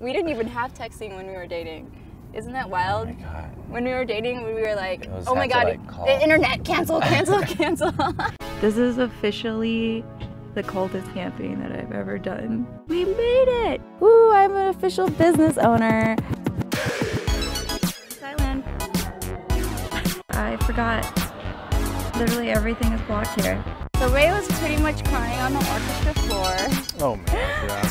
We didn't even have texting when we were dating. Isn't that wild? Oh my God. When we were dating, we were like, oh my God, the internet, cancel. This is officially the coldest camping that I've ever done. We made it! Woo, I'm an official business owner. Viceland. I forgot. Literally everything is blocked here. So Ray was pretty much crying on the orchestra floor. Oh my God.